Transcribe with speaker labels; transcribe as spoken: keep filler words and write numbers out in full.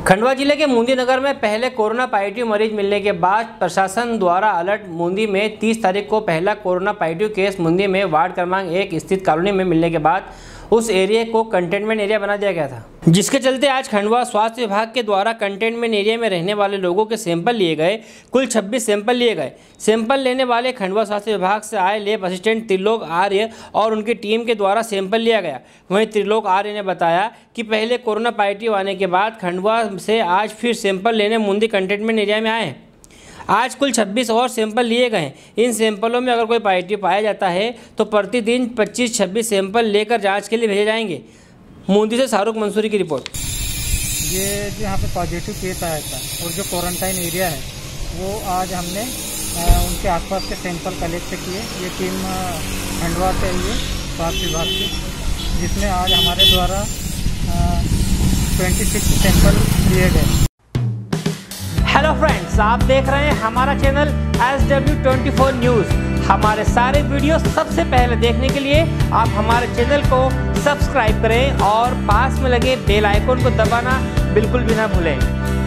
Speaker 1: खंडवा जिले के मुंदी नगर में पहले कोरोना पॉजिटिव मरीज मिलने के बाद प्रशासन द्वारा अलर्ट। मुंदी में तीस तारीख को पहला कोरोना पॉजिटिव केस मुंदी में वार्ड क्रमांक एक स्थित कॉलोनी में मिलने के बाद उस एरिया को कंटेनमेंट एरिया बना दिया गया था, जिसके चलते आज खंडवा स्वास्थ्य विभाग के द्वारा कंटेनमेंट एरिया में रहने वाले लोगों के सैंपल लिए गए। कुल छब्बीस सैंपल लिए गए। सैंपल लेने वाले खंडवा स्वास्थ्य विभाग से आए लैब असिस्टेंट त्रिलोक आर्य और उनकी टीम के द्वारा सैंपल लिया गया। वहीं त्रिलोक आर्य ने बताया कि पहले कोरोना पॉजिटिव आने के बाद खंडवा से आज फिर सैंपल लेने मुंदी कंटेनमेंट एरिया में आए। आज कुल छब्बीस और सैंपल लिए गए। इन सैंपलों में अगर कोई पॉजिटिव पाया जाता है तो प्रतिदिन पच्चीस छब्बीस सैंपल लेकर जांच के लिए भेजे जाएंगे। मुंदी से शाहरुख मंसूरी की रिपोर्ट।
Speaker 2: ये जो यहाँ पे पॉजिटिव केस आया था और जो क्वारंटाइन एरिया है वो आज हमने आ, उनके आसपास के सैंपल कलेक्ट किए। ये टीम खंडवा से आई है स्वास्थ्य विभाग की, जिसमें आज हमारे द्वारा छब्बीस सैंपल लिए गए।
Speaker 1: हेलो फ्रेंड्स, आप देख रहे हैं हमारा channel S W twenty four news. हमारे सारे वीडियो सबसे पहले देखने के लिए आप हमारे चैनल को सब्सक्राइब करें और पास में लगे बेल आइकन को दबाना बिल्कुल भी ना भूलें।